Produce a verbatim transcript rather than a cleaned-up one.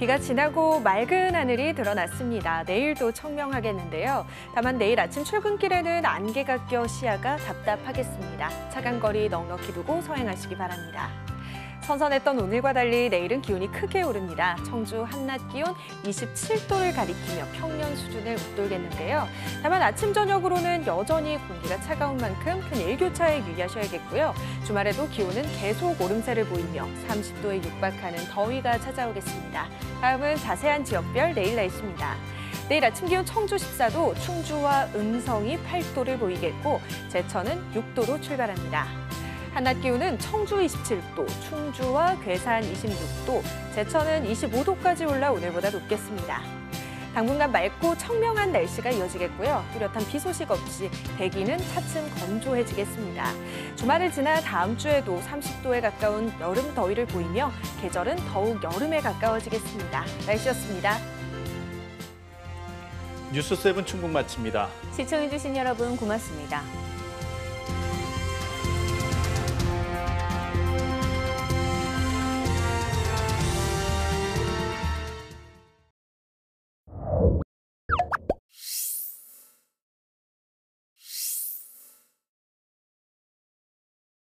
비가 지나고 맑은 하늘이 드러났습니다. 내일도 청명하겠는데요. 다만 내일 아침 출근길에는 안개가 껴 시야가 답답하겠습니다. 차간 거리 넉넉히 두고 서행하시기 바랍니다. 선선했던 오늘과 달리 내일은 기온이 크게 오릅니다. 청주 한낮 기온 이십칠 도를 가리키며 평년 수준을 웃돌겠는데요. 다만 아침 저녁으로는 여전히 공기가 차가운 만큼 큰 일교차에 유의하셔야겠고요. 주말에도 기온은 계속 오름세를 보이며 삼십 도에 육박하는 더위가 찾아오겠습니다. 다음은 자세한 지역별 내일 날씨입니다. 내일 아침 기온 청주 십사 도, 충주와 음성이 팔 도를 보이겠고 제천은 육 도로 출발합니다. 한낮 기온은 청주 이십칠 도, 충주와 괴산 이십육 도, 제천은 이십오 도까지 올라 오늘보다 높겠습니다. 당분간 맑고 청명한 날씨가 이어지겠고요. 뚜렷한 비 소식 없이 대기는 차츰 건조해지겠습니다. 주말을 지나 다음 주에도 삼십 도에 가까운 여름 더위를 보이며 계절은 더욱 여름에 가까워지겠습니다. 날씨였습니다. 뉴스 세븐 충북 마칩니다. 시청해주신 여러분 고맙습니다.